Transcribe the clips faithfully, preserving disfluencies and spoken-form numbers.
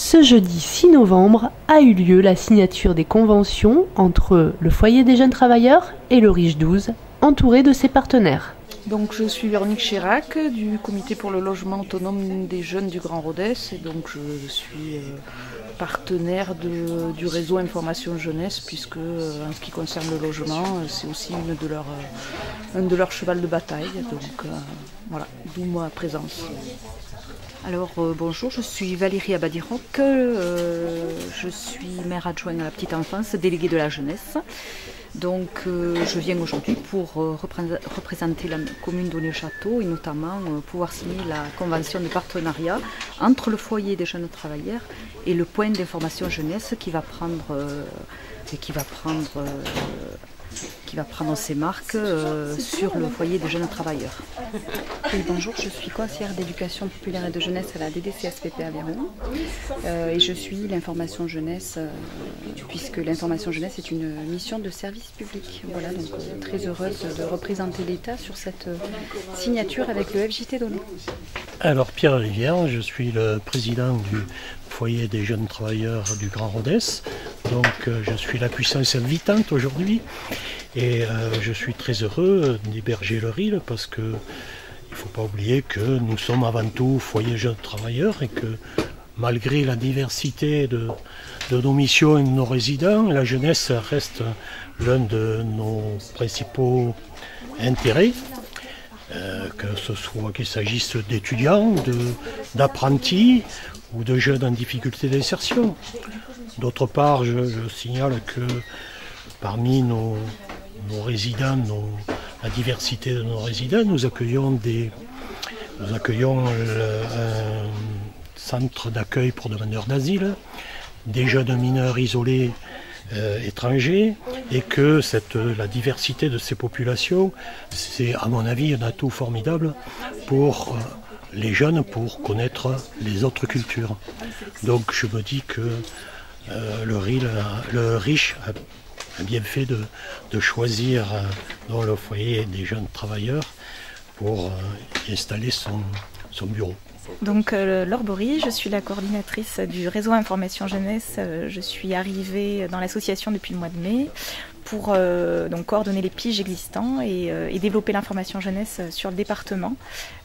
Ce jeudi six novembre a eu lieu la signature des conventions entre le Foyer des jeunes travailleurs et le Riche douze, entouré de ses partenaires. Donc je suis Véronique Chirac du comité pour le logement autonome des jeunes du Grand Rodez et donc je suis euh, partenaire de, du réseau Information Jeunesse puisque euh, en ce qui concerne le logement c'est aussi une de leurs, euh, un de leurs chevals de bataille, donc euh, voilà, d'où ma présence. Alors euh, bonjour, je suis Valérie Abadiroc, euh, je suis maire adjointe à la petite enfance, déléguée de la jeunesse. Donc euh, je viens aujourd'hui pour euh, repré- représenter la commune d'Onet-le-Château et notamment euh, pouvoir signer la convention de partenariat entre le foyer des jeunes travailleurs et le point d'information jeunesse qui va prendre, euh, et qui va prendre, euh, qui va prendre ses marques euh, sur le foyer des jeunes travailleurs. Oui, bonjour, je suis conseillère d'éducation populaire et de jeunesse à la D D C S P P Aveyron euh, et je suis l'information jeunesse euh, puisque l'information jeunesse est une mission de service public. Voilà, donc euh, très heureuse de représenter l'État sur cette euh, signature avec le F J T donné. Alors Pierre Rivière, je suis le président du foyer des jeunes travailleurs du Grand Rodez. Donc euh, je suis la puissance invitante aujourd'hui et euh, je suis très heureux d'héberger le R I L parce que il ne faut pas oublier que nous sommes avant tout foyer jeunes travailleurs et que malgré la diversité de, de nos missions et de nos résidents, la jeunesse reste l'un de nos principaux intérêts. Euh, que ce soit qu'il s'agisse d'étudiants, de, d'apprentis ou de jeunes en difficulté d'insertion. D'autre part, je, je signale que parmi nos, nos résidents, nos, la diversité de nos résidents, nous accueillons, des, nous accueillons le, un centre d'accueil pour demandeurs d'asile, des jeunes mineurs isolés Euh, étrangers et que cette, la diversité de ces populations, c'est à mon avis un atout formidable pour euh, les jeunes pour connaître les autres cultures. Donc je me dis que euh, le, R I L, le riche a, a bien fait de, de choisir euh, dans le foyer des jeunes travailleurs pour euh, y installer son, son bureau. Donc euh, Laure Bory, je suis la coordinatrice du réseau Information Jeunesse. Euh, je suis arrivée dans l'association depuis le mois de mai pour euh, donc, coordonner les piges existants et, euh, et développer l'information jeunesse sur le département.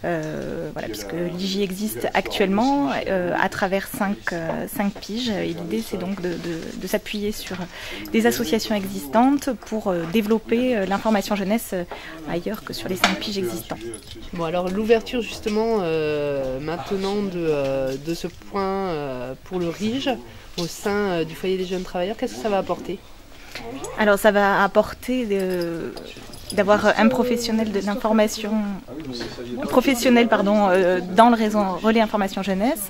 Euh, voilà, puisque l'I J existe actuellement euh, à travers cinq, euh, cinq piges. Et l'idée, c'est donc de, de, de s'appuyer sur des associations existantes pour euh, développer euh, l'information jeunesse euh, ailleurs que sur les cinq piges existants. Bon, alors l'ouverture justement euh, maintenant de, euh, de ce point euh, pour le R I J au sein euh, du foyer des jeunes travailleurs, qu'est-ce que ça va apporter ? Alors ça va apporter de, d'avoir un professionnel de l'information, un professionnel pardon, euh, dans le réseau Relais Information Jeunesse,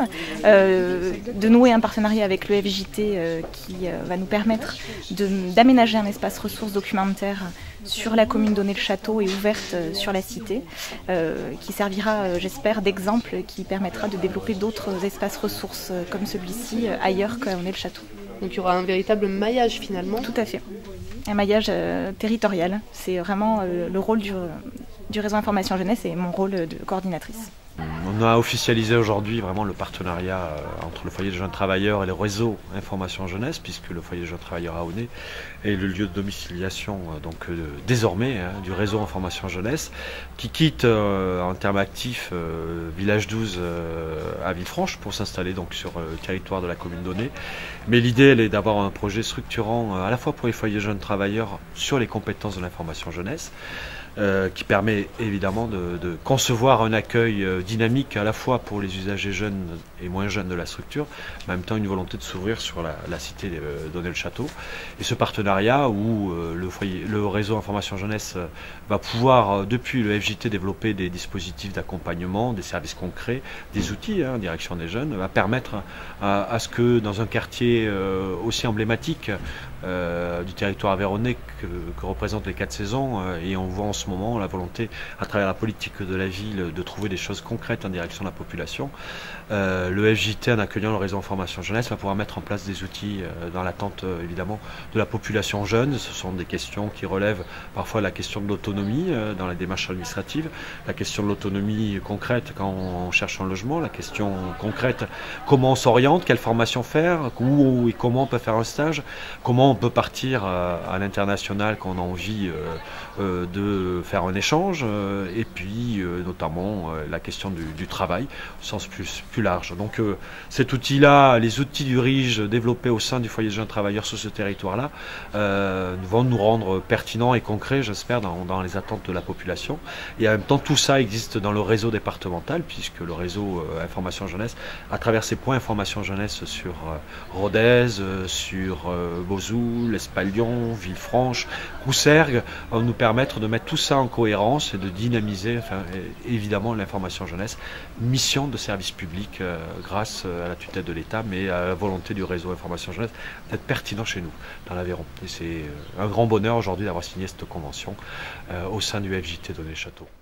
euh, de nouer un partenariat avec le F J T euh, qui euh, va nous permettre de, d'aménager un espace ressources documentaires sur la commune d'Onet-le-Château et ouverte euh, sur la cité, euh, qui servira, euh, j'espère, d'exemple qui permettra de développer d'autres espaces ressources euh, comme celui-ci euh, ailleurs qu'à Onet-le-Château. Donc il y aura un véritable maillage finalement. Tout à fait. Un maillage euh, territorial. C'est vraiment euh, le rôle du, du réseau Information Jeunesse et mon rôle de coordinatrice. On a officialisé aujourd'hui vraiment le partenariat entre le foyer des jeunes travailleurs et le réseau Information Jeunesse, puisque le foyer des jeunes travailleurs à Onet est le lieu de domiciliation donc, euh, désormais hein, du réseau Information Jeunesse, qui quitte euh, en termes actifs euh, Village douze euh, à Villefranche pour s'installer donc sur euh, le territoire de la commune d'Onet. Mais l'idée elle est d'avoir un projet structurant euh, à la fois pour les foyers jeunes travailleurs sur les compétences de l'information jeunesse, Euh, qui permet évidemment de, de concevoir un accueil euh, dynamique à la fois pour les usagers jeunes et moins jeunes de la structure, mais en même temps une volonté de s'ouvrir sur la, la cité euh, d'Onet-le-Château. Et ce partenariat où euh, le, foyer, le réseau Information Jeunesse euh, va pouvoir, euh, depuis le F J T, développer des dispositifs d'accompagnement, des services concrets, des outils hein, en direction des jeunes, va permettre à, à ce que dans un quartier euh, aussi emblématique euh, du territoire aveyronnais que, que représentent les quatre saisons, euh, et on voit en ce moment la volonté, à travers la politique de la ville, de trouver des choses concrètes en direction de la population. Euh, le F J T, en accueillant le réseau information jeunesse, va pouvoir mettre en place des outils euh, dans l'attente euh, évidemment de la population jeune. Ce sont des questions qui relèvent parfois la question de l'autonomie euh, dans la démarche administrative, la question de l'autonomie concrète quand on cherche un logement, la question concrète comment on s'oriente, quelle formation faire, où et comment on peut faire un stage, comment on peut partir euh, à l'international quand on a envie euh, euh, de faire un échange, euh, et puis euh, notamment euh, la question du, du travail au sens plus, plus large. Donc euh, cet outil-là, les outils du R I J développés au sein du foyer de jeunes travailleurs sur ce territoire-là euh, vont nous rendre pertinents et concrets, j'espère, dans, dans les attentes de la population. Et en même temps, tout ça existe dans le réseau départemental, puisque le réseau euh, Information Jeunesse, à travers ses points Information Jeunesse sur euh, Rodez, euh, sur euh, Vesoul, Espalion, Villefranche, Coussergues, va nous permettre de mettre tout ça en cohérence et de dynamiser, enfin, et, évidemment, l'information jeunesse, mission de service public euh, grâce à la tutelle de l'État, mais à la volonté du réseau Information Jeunesse d'être pertinent chez nous, dans l'Aveyron. Et c'est un grand bonheur aujourd'hui d'avoir signé cette convention euh, au sein du F J T Donné-Château.